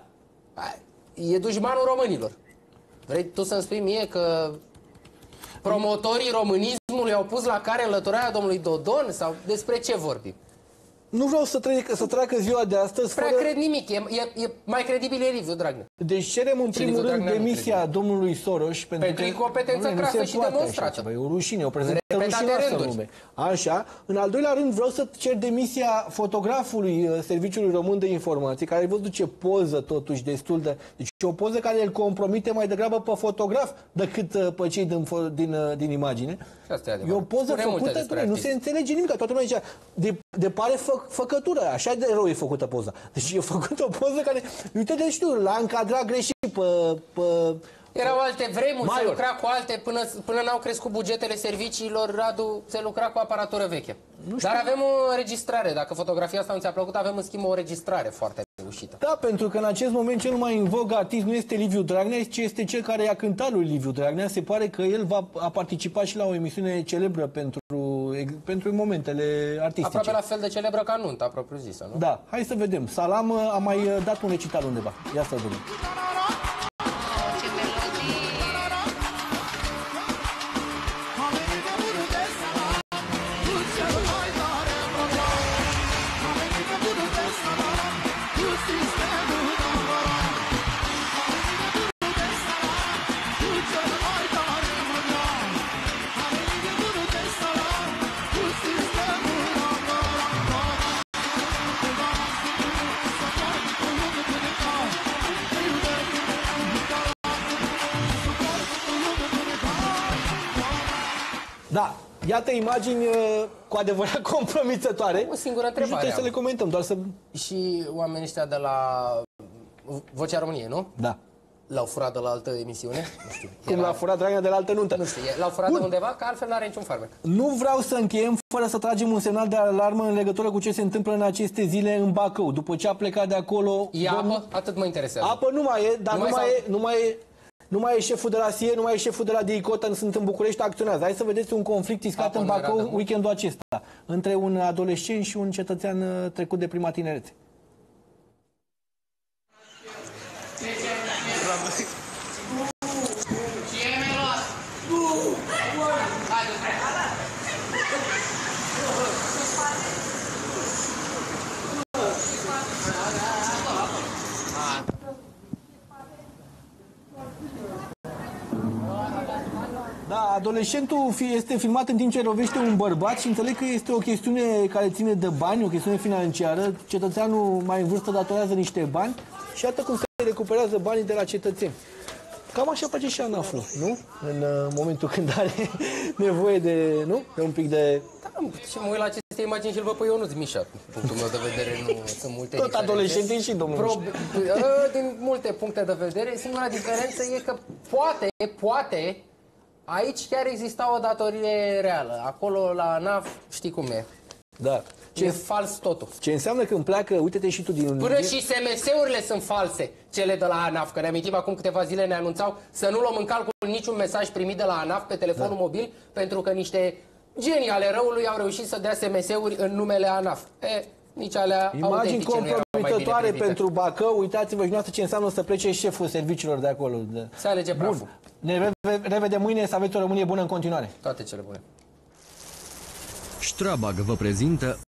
E dușmanul românilor. Vrei tu să-mi spui mie că promotorii românismului au pus la care înlăturarea domnului Dodon? Sau despre ce vorbim? Nu vreau să treacă ziua de astăzi Prea cred nimic. E mai credibil e Liviu Dragnea. Deci cerem în primul rând demisia domnului Soros pentru că incompetență crasă și demonstrată. E o rușine, o prezentare rușinoasă în lume. Așa. În al doilea rând vreau să cer demisia fotografului Serviciului Român de Informații, care văzut ce poză totuși destul de... Deci o poză care îl compromite mai degrabă pe fotograf decât pe cei din imagine. E o poză făcută, nu se înțelege nimic. Toată lumea zicea, de pare făcătură, așa de rău e făcută poza. Deci e făcută o poză care, uite, de știu, l-a încadrat greșit pe erau alte vremuri, se lucra cu alte, până n-au crescut bugetele serviciilor, Radu, se lucra cu aparatură veche. Dar avem o înregistrare, dacă fotografia asta nu ți-a plăcut, avem în schimb o înregistrare foarte reușită. Da, pentru că în acest moment cel mai în vogă artist nu este Liviu Dragnea, ci este cel care i-a cântat lui Liviu Dragnea. Se pare că el a participat și la o emisiune celebră pentru momentele artistice. Aproape la fel de celebră ca nunta, propriu-zisă, nu? Da, hai să vedem. Salam a mai dat un recital undeva. Ia să vedem. Iată imagini cu adevărat compromițătoare. O singură întrebare. Nu trebuie să le comentăm, doar să... Și oamenii ăștia de la Vocea României, nu? Da. L-au furat de la altă emisiune? Nu știu. Cum l-a furat Dragnea de la altă nuntă? Nu știu, l-au furat de undeva, că altfel n-are niciun farmec. Nu vreau să încheiem fără să tragem un semnal de alarmă în legătură cu ce se întâmplă în aceste zile în Bacău. După ce a plecat de acolo... E apă? Atât mă interesează. Apă nu mai e, dar nu mai e șeful de la SIE, nu mai e șeful de la DICOT, sunt în București, acționează. Hai să vedeți un conflict iscat în Bacău weekendul acesta, între un adolescent și un cetățean trecut de prima tinerețe. Da, adolescentul este filmat în timp ce rovește un bărbat și înțeleg că este o chestiune care ține de bani, o chestiune financiară. Cetățeanul mai în vârstă datorează niște bani și iată cum se recuperează banii de la cetățeni. Cam așa face și ANAF-ul, nu? În momentul când are nevoie de, nu? De un pic de... Da, și mă uit la aceste imagini și îl văd pe Ionuț Mișa. Din punctul meu de vedere nu sunt multe tot diferențe. adolescentii și domnul Din multe puncte de vedere, singura diferență e că poate, aici chiar exista o datorie reală. Acolo la ANAF știi cum e. Da. E fals totul. Ce înseamnă că îmi pleacă, uite-te și tu din... Până și SMS-urile sunt false, cele de la ANAF. Că ne amintim, acum câteva zile ne anunțau să nu luăm în calcul niciun mesaj primit de la ANAF pe telefonul mobil, pentru că niște genii ale răului au reușit să dea SMS-uri în numele ANAF. Nici alea imagini compromitătoare pentru Bacău. Uitați-vă și noastră ce înseamnă să plece șeful serviciilor de acolo. Să alege praful. Ne revedem mâine, să aveți o Românie bună în continuare. Toate cele bune. Strabag vă prezintă